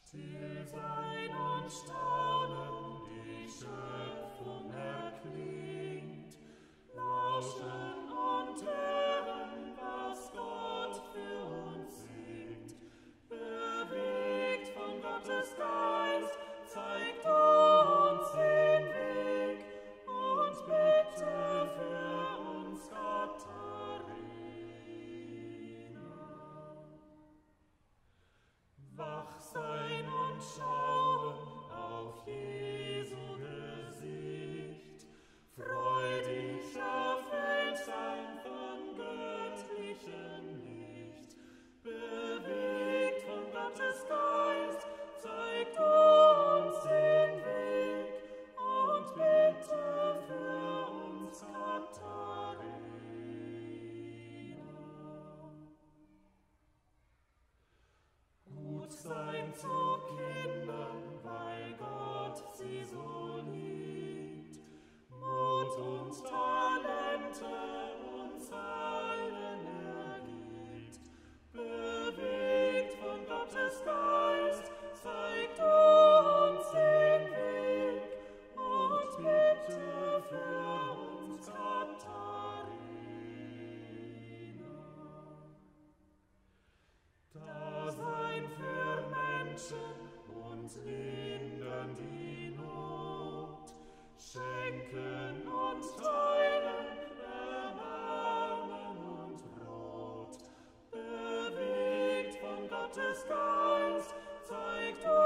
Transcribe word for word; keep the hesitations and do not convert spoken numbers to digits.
Still sein und staunen, die Schöpfung erklingt, lauschen und hören, was Gott für uns singt. Bewegt von Gottes Geist, zeigt uns den Weg und bitte für uns, Katharina. Wach sein und schauen auf Jesu Gesicht, freudig erfüllt sein von göttlichem Licht. Bewegt von Gottes Geist, zeigt uns den Weg und bitte für uns, Katharina. Gut sein zu Kindern, weil Gott sie so liebt, Mut und Talente uns allen ergibt. Bewegt von Gottes Geist, zeigt uns den Weg und bitte für uns, Katharina. Dasein für Menschen und lindern die Not, schenken und teilen, erbarmen und Brot. Bewegt von Gottes Geist, zeigt uns